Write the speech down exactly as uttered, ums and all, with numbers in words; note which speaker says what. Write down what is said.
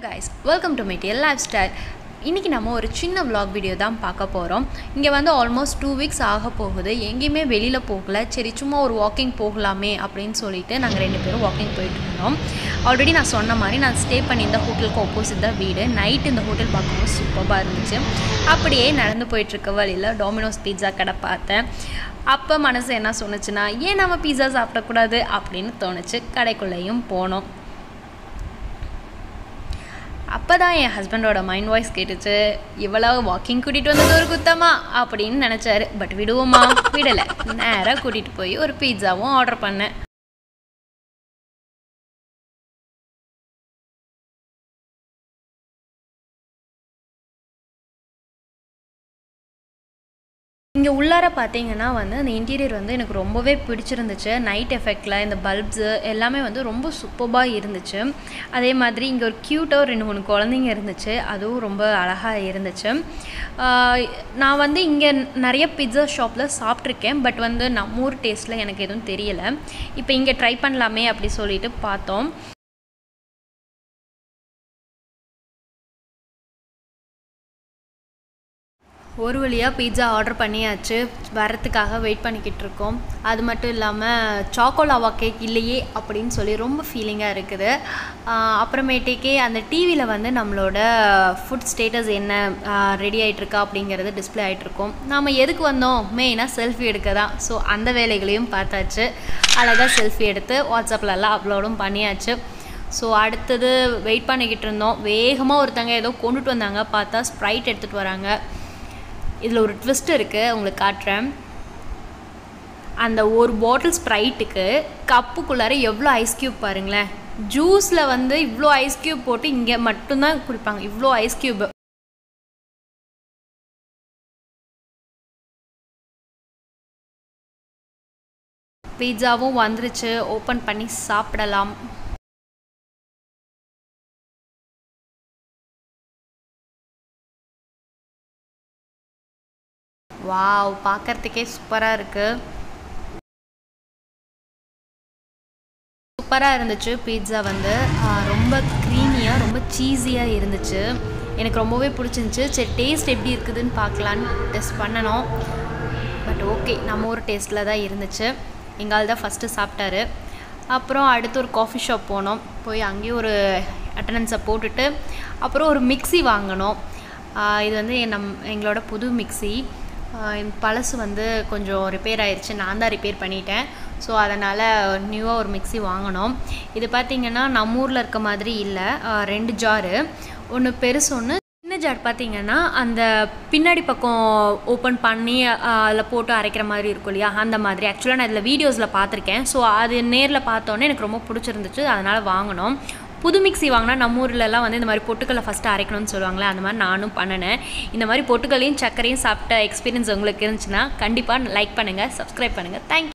Speaker 1: guys, welcome to Mitty lifestyle. இன்னைக்கு நம்ம ஒரு சின்ன vlog வீடியோ தான் பார்க்க போறோம். இங்க வந்து almost two weeks ஆக போகுது. எங்கேயுமே வெளியில போகல. சரி சும்மா ஒரு வாக்கிங் போகலாமே அப்படினு சொல்லிட்டு நாங்க ரெண்டு பேரும் வாக்கிங் போயிட்டு இருந்தோம். ஆல்ரெடி நான் சொன்ன மாதிரி நான் ஸ்டே பண்ணி இந்த ஹோட்டலுக்கு ஆப்போசிட் தான் வீடு. நைட் இந்த ஹோட்டல் பார்க்கும்போது சூப்பரா இருந்துச்சு. அப்படியே நடந்து போயிட்டு இருக்க வழியில டொமினோஸ் பீட்சா கடை பார்த்தேன். அப்ப மனசு என்ன சொன்னுச்சுனா ஏன் நாம பீட்சா சாப்பிட கூடாது அப்படினு தோணுச்சு. கடைக்குள்ளேயும் போனோம். அப்பதான் என் ஹஸ்பண்டோட மைண்ட் வாய்ஸ் கேட்டுச்சு, இவ்வளவு வாக்கிங் கூட்டிட்டு வந்தது ஒரு குத்தமா அப்படின்னு நினைச்சாரு. பட் விடுவோமா, விடல. நேரா கூட்டிட்டு போய் ஒரு பீட்சாவும் ஆர்டர் பண்ணேன். இங்கே உள்ளார பார்த்தீங்கன்னா வந்து அந்த இன்டீரியர் வந்து எனக்கு ரொம்பவே பிடிச்சிருந்துச்சு. நைட் எஃபெக்டில் இந்த பல்ப்ஸு எல்லாமே வந்து ரொம்ப சூப்பராக இருந்துச்சு. அதே மாதிரி இங்கே ஒரு க்யூட்டாக ரெண்டு மூணு குழந்தைங்க இருந்துச்சு, அதுவும் ரொம்ப அழகாக இருந்துச்சு. நான் வந்து இங்கே நிறைய பிட்சா ஷாப்பில் சாப்பிட்ருக்கேன். பட் வந்து நம்ம ஊர் டேஸ்ட்டில் எனக்கு எதுவும் தெரியலை. இப்போ இங்கே ட்ரை பண்ணலாமே அப்படி சொல்லிட்டு பார்த்தோம். ஒரு வழியாக பீட்சா ஆர்டர் பண்ணியாச்சு. வரத்துக்காக வெயிட் பண்ணிக்கிட்டு இருக்கோம். அது மட்டும் இல்லாமல் சாக்கோலாவா கேக் இல்லையே அப்படின்னு சொல்லி ரொம்ப ஃபீலிங்காக இருக்குது. அப்புறமேட்டுக்கே அந்த டிவியில் வந்து நம்மளோட ஃபுட் ஸ்டேட்டஸ் என்ன ரெடி ஆகிட்டுருக்கா அப்படிங்கிறது டிஸ்பிளே ஆகிட்ருக்கோம். நாம் எதுக்கு வந்தோம், மெயினாக செல்ஃபி எடுக்க தான். ஸோ அந்த வேலைகளையும் பார்த்தாச்சு. அழகாக செல்ஃபி எடுத்து வாட்ஸ்அப்லலாம் அப்லோடும் பண்ணியாச்சு. ஸோ அடுத்தது வெயிட் பண்ணிக்கிட்டு இருந்தோம். வேகமாக ஒருத்தங்க ஏதோ கொண்டுட்டு வந்தாங்க. பார்த்தா ஸ்ப்ரைட் எடுத்துகிட்டு வராங்க. இதில் ஒரு ட்விஸ்ட் இருக்குது, உங்களுக்கு காட்டுறேன். அந்த ஒரு பாட்டில் ஸ்ப்ரைட்டுக்கு கப்புக்குள்ளார எவ்வளோ ஐஸ் க்யூப் பாருங்களேன். ஜூஸில் வந்து இவ்வளோ ஐஸ் க்யூப் போட்டு இங்கே மட்டும்தான் குடிப்பாங்க. இவ்வளோ ஐஸ் க்யூப். பீட்சாவும் வந்துருச்சு. ஓப்பன் பண்ணி சாப்பிடலாம். வாவ், பார்க்கறதுக்கே சூப்பராக இருக்குது. சூப்பராக இருந்துச்சு. பீட்சா வந்து ரொம்ப க்ரீமியாக ரொம்ப சீஸியாக இருந்துச்சு. எனக்கு ரொம்பவே பிடிச்சிருந்துச்சு. சரி டேஸ்ட் எப்படி இருக்குதுன்னு பார்க்கலான்னு டெஸ்ட் பண்ணணும். பட் ஓகே, நம்ம ஒரு டேஸ்ட்டில் தான் இருந்துச்சு. எங்கால் தான் ஃபஸ்ட்டு சாப்பிட்டாரு. அப்புறம் அடுத்து ஒரு காஃபி ஷாப் போனோம். போய் அங்கேயும் ஒரு அட்டண்டன்ஸை போட்டுட்டு அப்புறம் ஒரு மிக்சி வாங்கினோம். இது வந்து நம் எங்களோட புது மிக்சி. பழசு வந்து கொஞ்சம் ரிப்பேர் ஆயிடுச்சு. நான் தான் ரிப்பேர் பண்ணிட்டேன். ஸோ அதனால் நியூவாக ஒரு மிக்சி வாங்கினோம். இது பார்த்திங்கன்னா நம்ம ஊரில் இருக்க மாதிரி இல்லை. ரெண்டு ஜாரு, ஒன்று பெருசு ஒன்று சின்ன ஜார். பார்த்திங்கன்னா அந்த பின்னாடி பக்கம் ஓப்பன் பண்ணி அதில் போட்டு அரைக்கிற மாதிரி இருக்கும் இல்லையா, அந்த மாதிரி. ஆக்சுவலாக நான் இதில் வீடியோஸில் பார்த்துருக்கேன். ஸோ அது நேரில் பார்த்தோன்னே எனக்கு ரொம்ப பிடிச்சிருந்துச்சு. அதனால் வாங்கினோம். புது மிக்சி வாங்கினா நம்ம ஊர்லலாம் வந்து இந்த மாதிரி பொட்டுக்கல்லை ஃபஸ்ட்டு அரைக்கணும்னு சொல்லுவாங்களே, அந்த மாதிரி நானும் பண்ணினேன். இந்த மாதிரி பொட்டுக்கல்லையும் சர்க்கரையும் சாப்பிட்ட எக்ஸ்பீரியன்ஸ் உங்களுக்கு இருந்துச்சுன்னா கண்டிப்பாக லைக் பண்ணுங்கள், சப்ஸ்கிரைப் பண்ணுங்கள். தேங்க்யூ.